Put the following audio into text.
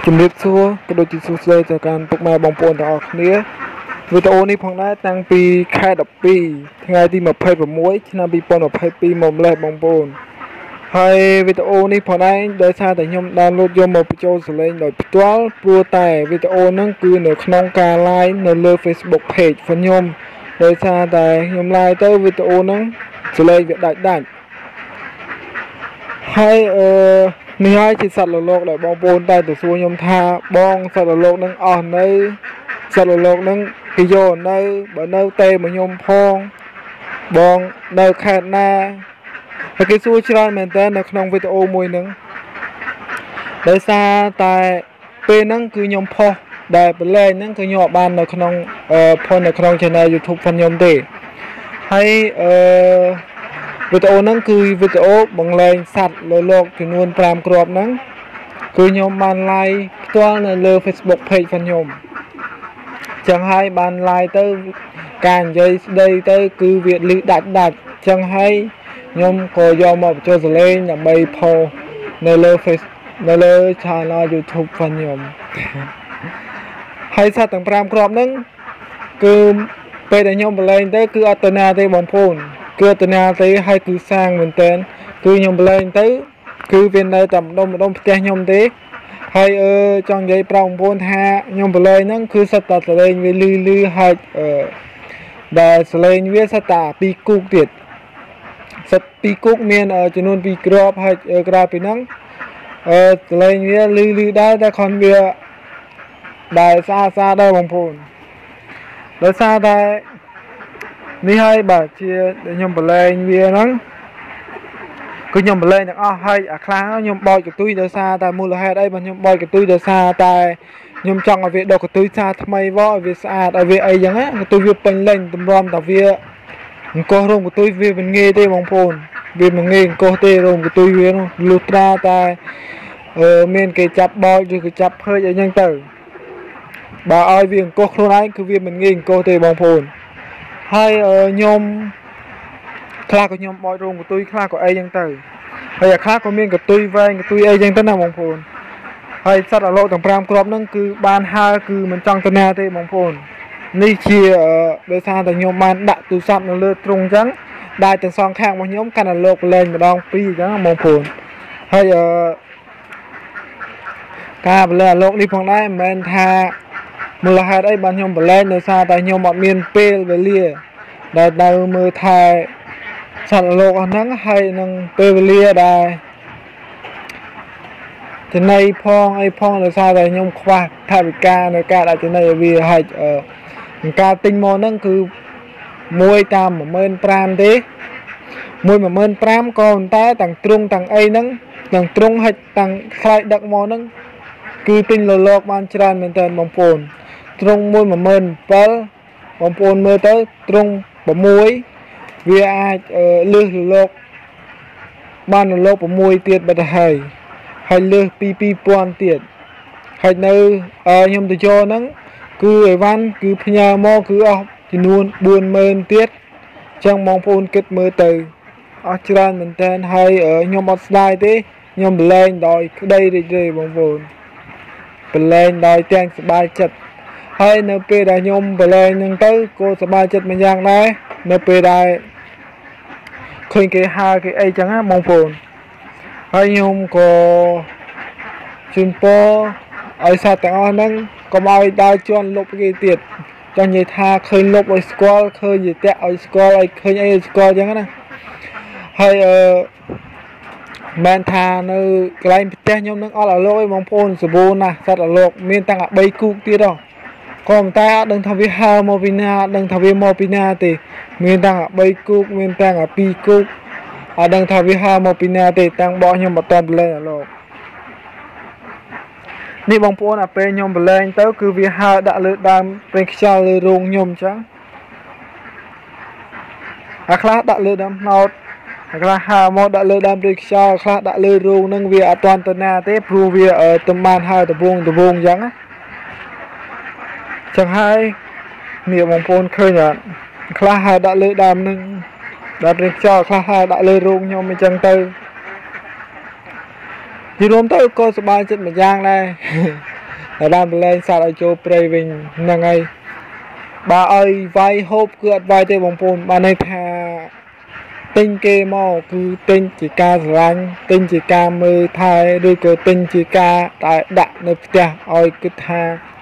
ជំរាបសួរក៏ដូចជាសួស្តីទៅកាន់ពុកម៉ែបងប្អូនទាំងអស់គ្នាវីដេអូនេះផងដែរតាំងពីខែ12ថ្ងៃទី26ឆ្នាំ2022មកម្លេះបងប្អូនហើយវីដេអូនេះផងដែរដោយសារតែខ្ញុំដានឡូតយកមកបញ្ចូលសលេងដោយផ្ទាល់ព្រោះតែវីដេអូហ្នឹងគឺនៅក្នុងការ live នៅលើ Facebook page របស់ខ្ញុំដោយសារតែខ្ញុំ live ទៅវីដេអូហ្នឹងសលេងវាដាច់ហើយនេះហើយជាសត្វលលោកដែលបងប្អូនតែទៅសួរខ្ញុំថាបងសត្វលលោកនឹងអស់នៅសត្វលលោកនឹងគេយកនៅបើនៅទេមកខ្ញុំផងបងនៅខេត្តណាហើយគេសួរច្រើនមែនតើនៅក្នុងវីដេអូមួយហ្នឹងដោយសារតែពេលហ្នឹងគឺខ្ញុំផុសដែលប្រឡែងហ្នឹងគឺខ្ញុំអត់បាននៅក្នុងផុសនៅក្នុង channel YouTube របស់ខ្ញុំទេហើយវីដេអូហ្នឹងគឺវីដេអូបង្លែងសត្វលលោកចំនួន5គ្រាប់ហ្នឹងគឺខ្ញុំបាន live ផ្ទាល់នៅលើ Facebook page របស់ខ្ញុំចឹងហើយបាន live ទៅការនិយាយស្ដីទៅគឺវាលឺដាច់ចឹងហើយខ្ញុំក៏យកមកបញ្ចូលសលេងដើម្បីផុសនៅលើ Facebook នៅលើ channel YouTube របស់ខ្ញុំហើយសត្វទាំង5គ្រាប់ហ្នឹងគឺពេលដែលខ្ញុំបលែងទៅគឺអត់ទៅណាទេបងប្អូនគឺអត់ទៅណាទេហើយគឺសាងមែនតើគឺខ្ញុំបលែងទៅគឺវានៅតែម្ដុំផ្ទះខ្ញុំទេហើយចង់និយាយប្រាប់បងប្អូនថាខ្ញុំបលែងហ្នឹងគឺសិតតែសលេងវាលឺហើយដែលសលេងវាសិតតែ2គូកទៀតសិត2គូកមានចំនួន2គ្រាប់ហើយក្រៅពីហ្នឹងសលេងវាលឺដែរតែខនវាដែលស្អាតដែរបងប្អូនដោយសារតែនេះហើយបាទជាខ្ញុំបលែងវាហ្នឹងគឺខ្ញុំបលែងទាំងអស់ហើយអាខ្លះខ្ញុំបោចកតុយដោយសារតែមូលហេតុអីបាទខ្ញុំបោចកតុយដោយសារតែខ្ញុំចង់ឲ្យវាដកកតុយសារថ្មីវឲ្យវាស្អាតឲ្យវាអីចឹងណាកតុយវាពេញលេញតម្រាំតែវាអង្គុសរោមកតុយវាមិនងាយទេបងប្អូនវាមិនងាយអង្គុសទេរោមកតុយវានោះលុះត្រាតែមានគេចាប់បោចឬក៏ចាប់ភើចអីចឹងទៅបើឲ្យវាអង្គុសខ្លួនឯងគឺវាមិនងាយអង្គុសទេបងប្អូនហើយខ្ញុំខ្លះក៏ខ្ញុំបោចរោមកតុយខ្លះក៏អីចឹងទៅហើយអាខ្លះក៏មានកតុយវែងកតុយអីចឹងទៅណាបងប្អូនហើយសត្វអលោកទាំង5គ្រាប់ហ្នឹងគឺបានហើគឺមិនចង់ទៅណាទេបងប្អូននេះជាដោយសារតែខ្ញុំបានដាក់ទូរស័ព្ទនៅលើទ្រុងចឹងដែលទាំងសងខាងរបស់ខ្ញុំកាន់តែលោកប្រឡែងម្ដងពីរចឹងបងប្អូនហើយការប្រឡែងលោកនេះផងដែរមិនមែនថាមូលហេតុអីបានខ្ញុំប្រឡែងដោយសារតែខ្ញុំអត់មានពេលវេលាដែលទៅមើលថែសត្វលោកអស់ហ្នឹងហើយនឹងពេលវេលាដែលចំណៃផងអីផងដោយសារតែខ្ញុំខ្វះថវិកានៅការដាក់ចំណៃឲ្យវាហើយការទិញមកហ្នឹងគឺមួយតាម15000ទេមួយ15000ក៏ប៉ុន្តែទាំងទ្រុងទាំងអីហ្នឹងទាំងទ្រុងហើយទាំងខ្លាយដឹកមកហ្នឹងគឺទិញលលោកបានច្រើនមែនតើបងប្អូនទ្រុងមួយ17000បងប្អូនមើលទៅទ្រុង6វាអាចលឺលោកបានលោក6ទៀតបាត់ទៅហើយលើសពី2000ទៀតហើយនៅខ្ញុំទៅយកហ្នឹងគឺអីវ៉ាន់គឺផ្ញើមកគឺអស់ចំនួន40000ទៀតអញ្ចឹងបងប្អូនគិតមើលទៅអស់ច្រើនមែនតើហើយខ្ញុំអត់ស្ដាយទេខ្ញុំបលែងដោយក្តីរីករាយបងប្អូនបលែងដោយទាំងសប្បាយចិត្តហើយនៅពេលដែលខ្ញុំបលែងហ្នឹងទៅក៏សប្បាយចិត្តមួយយ៉ាងដែរនៅពេលដែលឃើញគេហើគេអីចឹងណាបងប្អូនហើយខ្ញុំក៏ជូនពរឲ្យសត្វទាំងអស់ហ្នឹងកុំឲ្យដើរជន់លុបគេទៀតចង់និយាយថាឃើញលុបឲ្យស្គាល់ឃើញយតាក់ឲ្យស្គាល់ឲ្យឃើញអីស្គាល់ចឹងណាហើយមែនថានៅកន្លែងផ្ទះខ្ញុំនឹងអត់ឲ្យលោកឯងបងប្អូនសម្បូរណាស់សត្វឲ្យលោកមានតាំង3គូកទៀតហ៎ក៏ប៉ុន្តែអត់ដឹងថាវាហើមកពីណាអត់ដឹងថាវាមកពីណាទេមានតាំង3គូកមានតាំង2គូកអត់ដឹងថាវាហើមកពីណាទេតាំងបោះខ្ញុំអត់តបលែងឲ្យលោកនេះបងប្អូនអាពេលខ្ញុំបលែងទៅគឺវាហើដាក់លើដើមព្រេងខ្យល់លើរោងខ្ញុំចឹងអាខ្លះដាក់លើដើមថ្នោតអាខ្លះហើមកដាក់លើដើមព្រេងខ្យល់ខ្លះដាក់លើរោងហ្នឹងវាអត់តាន់ទៅណាទេព្រោះវាទំបានហើដវងចឹងណាចឹងហើយនេះបងប្អូនឃើញអត់ខ្លះហើដាក់លើដើមហ្នឹងដល់ព្រេងខ្យល់ខ្លះហើដាក់លើរោងខ្ញុំអញ្ចឹងទៅ Thì rôm tới cô sẽ bay chết mà giang đây đam lên sao ở chỗ prey mình là ngay bà ơi vai hộp cứ vai tê bóng phôn bà này thà tinh kê mò cứ tinh chỉ ca ranh tinh chỉ ca mơ thai đôi cơ tinh chỉ ca tại đạn nếp tè ôi cứ tha